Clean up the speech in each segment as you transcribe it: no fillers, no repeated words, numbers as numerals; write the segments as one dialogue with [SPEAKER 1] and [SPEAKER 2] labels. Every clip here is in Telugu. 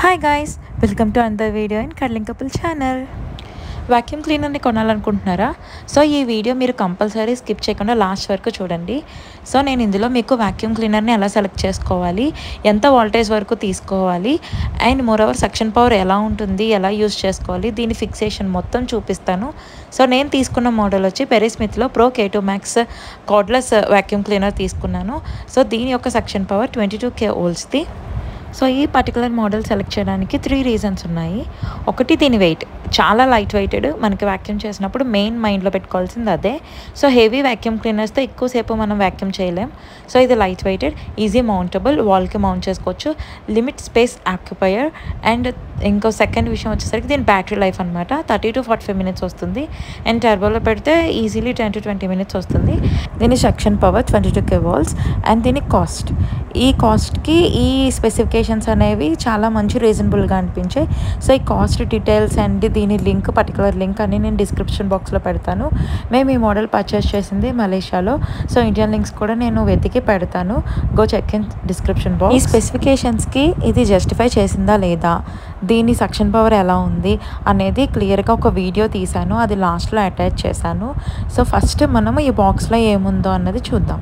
[SPEAKER 1] Hi guys, welcome to another video in cuddling couple channel. Vacuum క్లీనర్ని కొనాలనుకుంటున్నారా? సో ఈ వీడియో మీరు కంపల్సరీ స్కిప్ చేయకుండా లాస్ట్ వరకు చూడండి. సో నేను ఇందులో మీకు వాక్యూమ్ క్లీనర్ని ఎలా సెలెక్ట్ చేసుకోవాలి, ఎంత వోల్టేజ్ వరకు తీసుకోవాలి, అండ్ మోరోవర్ సక్షన్ పవర్ ఎలా ఉంటుంది, ఎలా యూజ్ చేసుకోవాలి, దీని ఫిక్సేషన్ మొత్తం చూపిస్తాను. సో నేను తీసుకున్న మోడల్ వచ్చి పెరీస్మిత్లో pro K2 Max cordless vacuum cleaner తీసుకున్నాను. సో దీని యొక్క సక్షన్ పవర్ 22 kV. సో ఈ పర్టికులర్ మోడల్ సెలెక్ట్ చేయడానికి 3 రీజన్స్ ఉన్నాయి. ఒకటి, దీని వెయిట్ చాలా లైట్ వెయిటెడ్. మనకి వాక్యూమ్ చేసినప్పుడు మెయిన్ మైండ్లో పెట్టుకోవాల్సింది అదే. సో హెవీ వాక్యూమ్ క్లీనర్స్తో ఎక్కువసేపు మనం వాక్యూమ్ చేయలేం. సో ఇది లైట్ వెయిటెడ్, ఈజీ మౌంటబుల్, వాల్కి మౌంట్ చేసుకోవచ్చు, లిమిట్ స్పేస్ ఆక్యుపయర్. అండ్ ఇంకో సెకండ్ విషయం వచ్చేసరికి దీని బ్యాటరీ లైఫ్ అనమాట 30 to 45 minutes వస్తుంది. అండ్ టర్బోలో పెడితే ఈజీలీ 10 to 20 minutes వస్తుంది. దీని సక్షన్ పవర్ 22 kV. అండ్ దీని కాస్ట్, ఈ కాస్ట్కి ఈ స్పెసిఫికేషన్స్ అనేవి చాలా మంచి రీజనబుల్గా అనిపించాయి. సో ఈ కాస్ట్ డీటెయిల్స్ అండ్ దీని లింక్, పర్టికులర్ లింక్ అని నేను డిస్క్రిప్షన్ బాక్స్లో పెడతాను. మేము ఈ మోడల్ పర్చేస్ చేసింది మలేషియాలో. సో ఇండియన్ లింక్స్ కూడా నేను వెతికి పెడతాను, go check in description box. ఈ స్పెసిఫికేషన్స్కి ఇది జస్టిఫై చేసిందా లేదా, దీని సక్షన్ పవర్ ఎలా ఉంది అనేది క్లియర్గా ఒక వీడియో తీశాను, అది లాస్ట్లో అటాచ్ చేశాను. సో ఫస్ట్ మనము ఈ బాక్స్లో ఏముందో అన్నది చూద్దాం.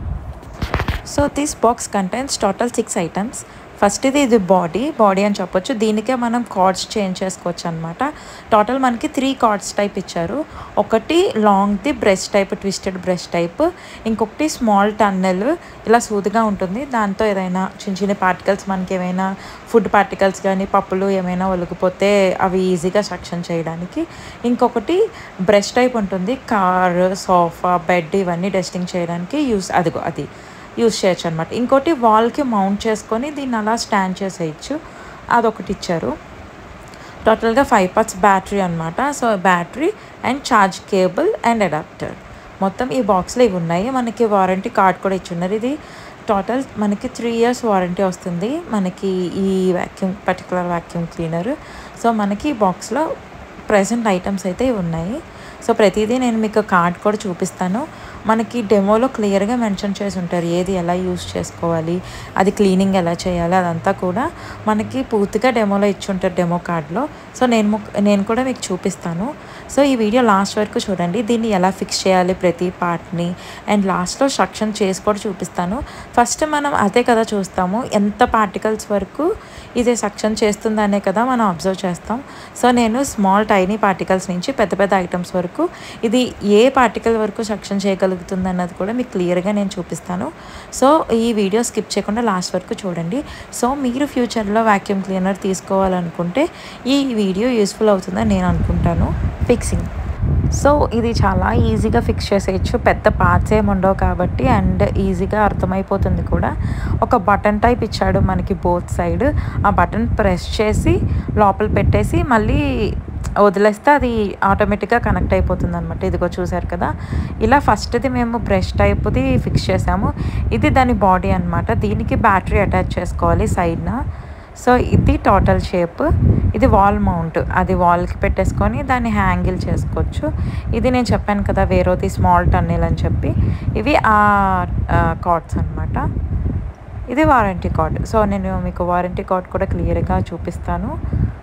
[SPEAKER 1] So this box contains total 6 items. First ఇది బాడీ అని చెప్పొచ్చు. దీనికే మనం కార్డ్స్ చేంజ్ చేసుకోవచ్చు అనమాట. టోటల్ మనకి 3 కార్డ్స్ టైప్ ఇచ్చారు. ఒకటి లాంగ్ది brush type, twisted brush type. ఇంకొకటి స్మాల్ టన్నెల్, ఇలా సూదిగా ఉంటుంది. దాంతో ఏదైనా చిన్న చిన్న పార్టికల్స్, మనకి ఏమైనా ఫుడ్ పార్టికల్స్ కానీ పప్పులు ఏమైనా ఒలిగిపోతే అవి ఈజీగా సక్షన్ చేయడానికి. ఇంకొకటి బ్రష్ టైప్ ఉంటుంది, కార్, సోఫా, బెడ్ ఇవన్నీ డస్టింగ్ చేయడానికి అది యూస్ చేయొచ్చు అనమాట. ఇంకోటి వాల్కి మౌంట్ చేసుకొని దీన్ని అలా స్టాండ్ చేసేయచ్చు, అదొకటి ఇచ్చారు. టోటల్గా 5 parts బ్యాటరీ అనమాట. So battery and charge cable and adapter మొత్తం ఈ బాక్స్లో ఇవి ఉన్నాయి. మనకి వారంటీ కార్డ్ కూడా ఇచ్చున్నారు. ఇది టోటల్ మనకి 3 years వారంటీ వస్తుంది మనకి ఈ పర్టికులర్ వాక్యూమ్ క్లీనర్. సో మనకి ఈ బాక్స్లో ప్రెజెంట్ ఐటమ్స్ అయితే ఇవి ఉన్నాయి. సో ప్రతిదీ నేను మీకు కార్డ్ కూడా చూపిస్తాను. మనకి డెమోలో క్లియర్గా మెన్షన్ చేసి ఉంటారు ఏది ఎలా యూస్ చేసుకోవాలి, అది క్లీనింగ్ ఎలా చేయాలి, అదంతా కూడా మనకి పూర్తిగా డెమోలో ఇచ్చి ఉంటారు, డెమో కార్డ్లో. సో నేను కూడా మీకు చూపిస్తాను. సో ఈ వీడియో లాస్ట్ వరకు చూడండి. దీన్ని ఎలా ఫిక్స్ చేయాలి ప్రతి పార్ట్ని, అండ్ లాస్ట్లో సక్షన్ చేసి కూడా చూపిస్తాను. ఫస్ట్ మనం అదే కదా చూస్తాము, ఎంత పార్టికల్స్ వరకు ఇది సక్షన్ చేస్తుందనే కదా మనం అబ్జర్వ్ చేస్తాం. సో నేను స్మాల్ టైనీ పార్టికల్స్ నుంచి పెద్ద పెద్ద ఐటమ్స్ వరకు ఇది ఏ పార్టికల్ వరకు సక్షన్ చేయగలుగుతుంది అన్నది కూడా మీకు క్లియర్గా నేను చూపిస్తాను. సో ఈ వీడియో స్కిప్ చేయకుండా లాస్ట్ వరకు చూడండి. సో మీరు ఫ్యూచర్లో వాక్యూమ్ క్లీనర్ తీసుకోవాలనుకుంటే ఈ వీడియో యూస్ఫుల్ అవుతుందని నేను అనుకుంటాను. ఫిక్సింగ్, సో ఇది చాలా ఈజీగా ఫిక్స్ చేసేయచ్చు, పెద్ద పార్ట్స్ ఏమి ఉండవు కాబట్టి, అండ్ ఈజీగా అర్థమైపోతుంది కూడా. ఒక బటన్ టైప్ ఇచ్చాడు మనకి బోత్ సైడ్. ఆ బటన్ ప్రెస్ చేసి లోపల పెట్టేసి మళ్ళీ వదిలేస్తే అది ఆటోమేటిక్గా కనెక్ట్ అయిపోతుంది అనమాట. ఇదిగో చూసారు కదా, ఇలా ఫస్ట్ది మేము బ్రష్ టైప్ది ఫిక్స్ చేసాము. ఇది దాని బాడీ అనమాట. దీనికి బ్యాటరీ అటాచ్ చేసుకోవాలి సైడ్న. సో ఇది టోటల్ షేప్. ఇది వాల్ మౌంట్, అది వాల్కి పెట్టేసుకొని దాన్ని హ్యాంగిల్ చేసుకోవచ్చు. ఇది నేను చెప్పాను కదా వేరేది స్మాల్ టన్నెల్ అని చెప్పి, ఇవి ఆ కార్డ్స్ అనమాట. ఇది వారంటీ కార్డ్. సో నేను మీకు వారంటీ కార్డ్ కూడా క్లియర్గా చూపిస్తాను.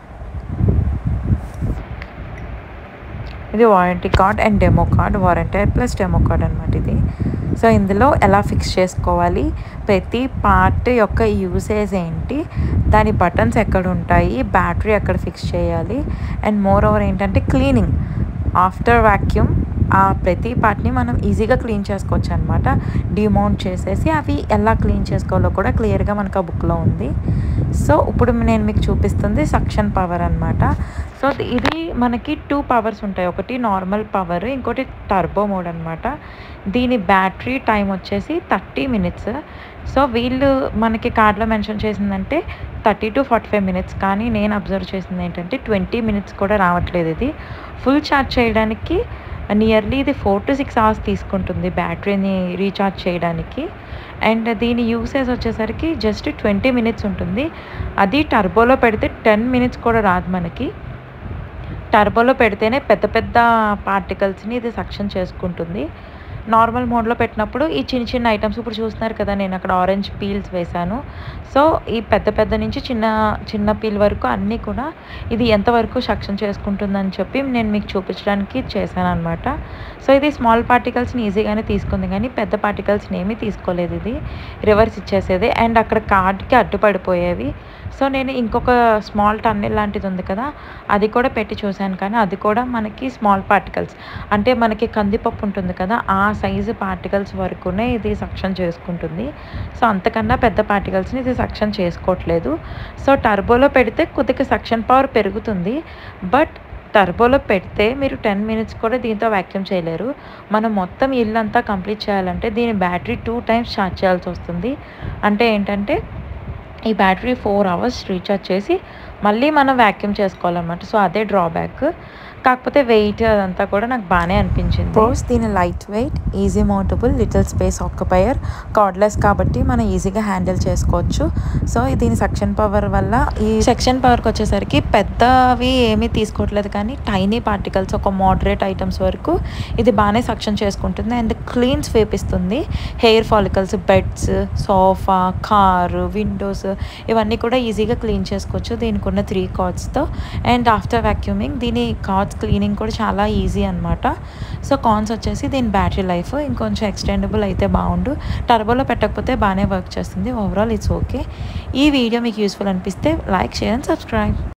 [SPEAKER 1] ఇది warranty card and demo card, warranty plus demo card అనమాట ఇది. సో ఇందులో ఎలా ఫిక్స్ చేసుకోవాలి, ప్రతి పార్ట్ యొక్క యూసేజ్ ఏంటి, దాని బటన్స్ ఎక్కడ ఉంటాయి, బ్యాటరీ ఎక్కడ ఫిక్స్ చేయాలి, అండ్ మోర్ ఓవర్ ఏంటంటే క్లీనింగ్ ఆఫ్టర్ వాక్యూమ్. ఆ ప్రతి పార్ట్ని మనం ఈజీగా క్లీన్ చేసుకోవచ్చు అనమాట. డిమౌంట్ చేసేసి అవి ఎలా క్లీన్ చేసుకోవాలో కూడా క్లియర్గా మనకు ఆ బుక్లో ఉంది. సో ఇప్పుడు నేను మీకు చూపిస్తుంది సక్షన్ పవర్ అనమాట. సో ఇది మనకి 2 పవర్స్ ఉంటాయి, ఒకటి నార్మల్ పవర్, ఇంకోటి టర్బో మోడ్ అనమాట. దీని బ్యాటరీ టైం వచ్చేసి 30 minutes. సో వీళ్ళు మనకి కార్డ్లో మెన్షన్ చేసిందంటే 30 to 45 minutes, కానీ నేను అబ్జర్వ్ చేసింది ఏంటంటే 20 minutes కూడా రావట్లేదు. ఇది ఫుల్ ఛార్జ్ చేయడానికి నియర్లీ ఇది 4 to 6 hours తీసుకుంటుంది బ్యాటరీని రీఛార్జ్ చేయడానికి. అండ్ దీని యూసేజ్ వచ్చేసరికి జస్ట్ 20 minutes ఉంటుంది. అది టర్బోలో పెడితే 10 minutes కూడా రాదు మనకి. టర్బోలో పెడితేనే పెద్ద పెద్ద పార్టికల్స్ని ఇది సక్షన్ చేసుకుంటుంది. నార్మల్ మోడ్లో పెట్టినప్పుడు ఈ చిన్న చిన్న ఐటమ్స్ ఇప్పుడు చూస్తున్నారు కదా, నేను అక్కడ ఆరెంజ్ పీల్స్ వేశాను. సో ఈ పెద్ద పెద్ద నుంచి చిన్న చిన్న పీల్ వరకు అన్నీ కూడా ఇది ఎంతవరకు సక్షన్ చేసుకుంటుందని చెప్పి నేను మీకు చూపించడానికి చేశాను అనమాట. సో ఇది స్మాల్ పార్టికల్స్ని ఈజీగానే తీసుకుంది, కానీ పెద్ద పార్టికల్స్ని ఏమీ తీసుకోలేదు. ఇది రివర్స్ ఇచ్చేసేది అండ్ అక్కడ కార్డ్కి అడ్డుపడిపోయేవి. సో నేను ఇంకొక స్మాల్ టన్నెల్ లాంటిది ఉంది కదా, అది కూడా పెట్టి చూశాను, కానీ అది కూడా మనకి స్మాల్ పార్టికల్స్ అంటే మనకి కందిపప్పు ఉంటుంది కదా, ఆ సైజు పార్టికల్స్ వరకునే ఇది సక్షన్ చేసుకుంటుంది. సో అంతకన్నా పెద్ద పార్టికల్స్ని ఇది సక్షన్ చేసుకోవట్లేదు. సో టర్బోలో పెడితే కొద్దిగా సక్షన్ పవర్ పెరుగుతుంది, బట్ టర్బోలో పెడితే మీరు 10 మినిట్స్ కూడా దీంతో వ్యాక్యూమ్ చేయలేరు. మనం మొత్తం ఇల్లంతా కంప్లీట్ చేయాలంటే దీని బ్యాటరీ 2 టైమ్స్ ఛార్జ్ చేయాల్సి వస్తుంది. అంటే ఏంటంటే ఈ బ్యాటరీ 4 అవర్స్ రీఛార్జ్ చేసి మళ్ళీ మనం వ్యాక్యూమ్ చేసుకోవాలన్నమాట. సో అదే డ్రాబ్యాక్. కాకపోతే వెయిట్ అదంతా కూడా నాకు బాగానే అనిపించింది. ప్రోస్, దీని light weight, easy mountable, little space occupier, cordless కాబట్టి మనం ఈజీగా హ్యాండిల్ చేసుకోవచ్చు. సో దీని సక్షన్ పవర్ వల్ల ఈ సెక్షన్ పవర్కి వచ్చేసరికి పెద్దవి ఏమీ తీసుకోవట్లేదు, కానీ టైనీ పార్టికల్స్ ఒక మోడరేట్ ఐటమ్స్ వరకు ఇది బాగానే సక్షన్ చేసుకుంటుంది అండ్ క్లీన్ స్వీప్ ఇస్తుంది. Hair follicles, beds, sofa, car, windows ఇవన్నీ కూడా ఈజీగా క్లీన్ చేసుకోవచ్చు దీనికి ఉన్న 3 కార్డ్స్తో. అండ్ ఆఫ్టర్ వ్యాక్యూమింగ్ దీని కార్డ్స్ క్లీనింగ్ కూడా చాలా ఈజీ అనమాట. సో కాన్స్ వచ్చేసి దీని బ్యాటరీ లైఫ్ ఇంకొంచెం ఎక్స్టెండబుల్ అయితే బాగుండు. టర్బోలో పెట్టకపోతే బాగానే వర్క్ చేస్తుంది. Overall it's okay. ఈ వీడియో మీకు యూస్ఫుల్ అనిపిస్తే లైక్, షేర్ అండ్ సబ్స్క్రైబ్.